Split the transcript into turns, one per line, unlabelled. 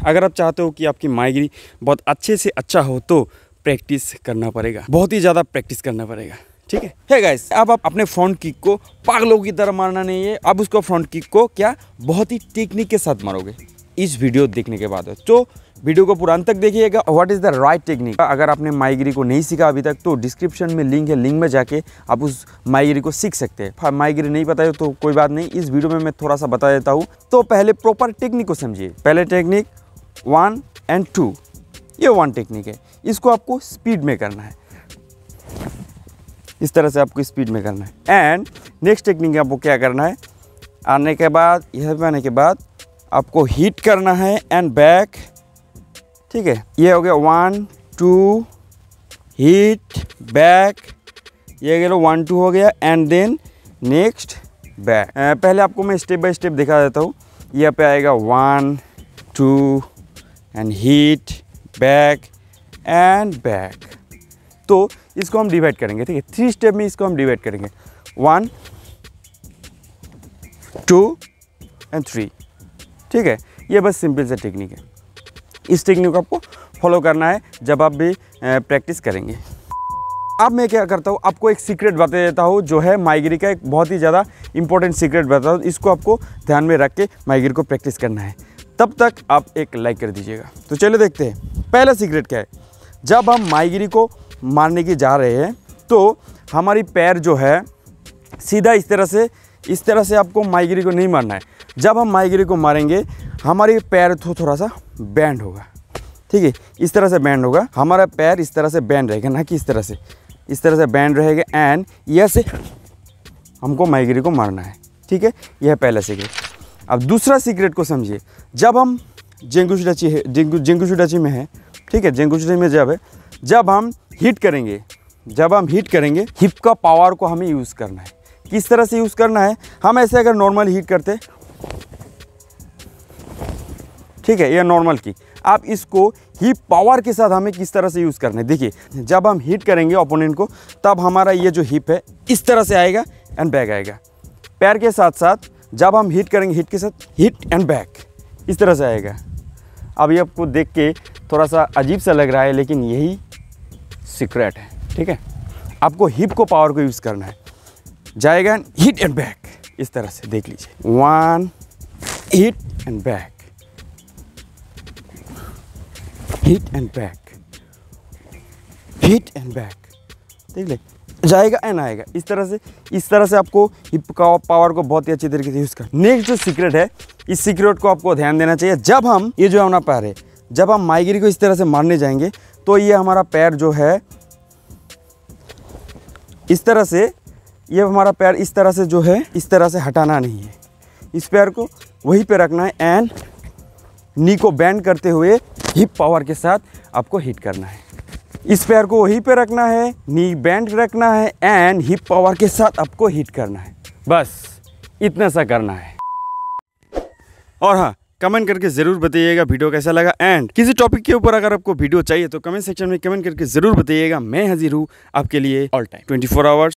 अगर आप चाहते हो कि आपकी माइग्री बहुत अच्छे से अच्छा हो तो प्रैक्टिस करना पड़ेगा, बहुत ही ज़्यादा प्रैक्टिस करना पड़ेगा। ठीक है। हे गाइस, अब आप अपने फ्रंट किक को पागलों की तरह मारना नहीं है। अब उसको फ्रंट किक को क्या बहुत ही टेक्निक के साथ मारोगे इस वीडियो देखने के बाद। तो वीडियो को पूरा अंत तक देखिएगा। What is the right technique. अगर आपने माइग्री को नहीं सीखा अभी तक तो डिस्क्रिप्शन में लिंक है, लिंक में जाके आप उस माइग्री को सीख सकते हैं। माइग्री नहीं पता है तो कोई बात नहीं, इस वीडियो में मैं थोड़ा सा बता देता हूँ। तो पहले प्रॉपर टेक्निक को समझिए। पहले टेक्निक 1 और 2, ये 1 टेक्निक है। इसको आपको स्पीड में करना है, इस तरह से आपको स्पीड में करना है। एंड नेक्स्ट टेक्निक आपको क्या करना है, आने के बाद यह पे आने के बाद आपको हिट करना है एंड बैक। ठीक है, ये हो गया 1 2 हिट बैक, ये गया 1 2 हो गया एंड देन नेक्स्ट बैक। पहले आपको मैं स्टेप बाय स्टेप दिखा देता हूँ। यहाँ पे आएगा 1 2 and hit back and back. तो इसको हम डिवाइड करेंगे। ठीक है, 3 स्टेप में इसको हम डिवाइड करेंगे, 1 2 एंड 3। ठीक है, ये बस सिंपल सा टेक्निक है। इस टेक्निक को आपको फॉलो करना है जब आप भी प्रैक्टिस करेंगे। अब मैं क्या करता हूँ, आपको एक सीक्रेट बता देता हूँ जो है माइग्री का एक बहुत ही ज़्यादा इंपॉर्टेंट सीक्रेट बताता हूँ। इसको आपको ध्यान में रख के माइग्री को प्रैक्टिस करना है। तब तक आप एक लाइक कर दीजिएगा। तो चलो देखते हैं पहला सीक्रेट क्या है। जब हम माइग्री को मारने की जा रहे हैं तो हमारी पैर जो है सीधा इस तरह से आपको माइग्री को नहीं मारना है। जब हम माइग्री को मारेंगे हमारी पैर थोड़ा सा बैंड होगा। ठीक है, इस तरह से बैंड होगा, हमारा पैर इस तरह से बैंड रहेगा, ना कि इस तरह से बैंड रहेगा। एंड यह से हमको माइग्री को मारना है। ठीक है, यह पहला सीक्रेट। अब दूसरा सीक्रेट को समझिए। जब हम जेंगुशुडाची में है, ठीक है, जेंगुशुडाची में जब हम हिट करेंगे हिप का पावर को हमें यूज़ करना है। किस तरह से यूज़ करना है, हम ऐसे अगर नॉर्मल हिट करते, ठीक है, ये नॉर्मल की, आप इसको हिप पावर के साथ हमें किस तरह से यूज़ करना है। देखिए, जब हम हिट करेंगे ओपोनेंट को तब हमारा ये जो हिप है इस तरह से आएगा एंड बैक आएगा। पैर के साथ साथ जब हम हिट करेंगे हिट के साथ हिट एंड बैक इस तरह से आएगा। अब ये आपको देख के थोड़ा सा अजीब सा लग रहा है लेकिन यही सीक्रेट है। ठीक है, आपको हिप को पावर को यूज़ करना है, जाएगा हिट एंड बैक इस तरह से। देख लीजिए, 1 hit and back, hit and back, hit and back. देख ले, जाएगा एंड आएगा इस तरह से आपको हिप का पावर को बहुत ही अच्छी तरीके से यूज़ कर। नेक्स्ट जो सीक्रेट है, इस सीक्रेट को आपको ध्यान देना चाहिए। जब हम ये जो हमारा पैर है, जब हम माइग्री को इस तरह से मारने जाएंगे तो ये हमारा पैर जो है इस तरह से, ये हमारा पैर इस तरह से जो है इस तरह से हटाना नहीं है। इस पैर को वहीं पे रखना है एंड नी को बैंड करते हुए हिप पावर के साथ आपको हिट करना है। इस पैर को वहीं पे रखना है, नी बैंड रखना है एंड हिप पावर के साथ आपको हिट करना है। बस इतना सा करना है। और हाँ, कमेंट करके ज़रूर बताइएगा वीडियो कैसा लगा। एंड किसी टॉपिक के ऊपर अगर आपको वीडियो चाहिए तो कमेंट सेक्शन में कमेंट करके ज़रूर बताइएगा। मैं हाजिर हूँ आपके लिए ऑल टाइम 24 आवर्स।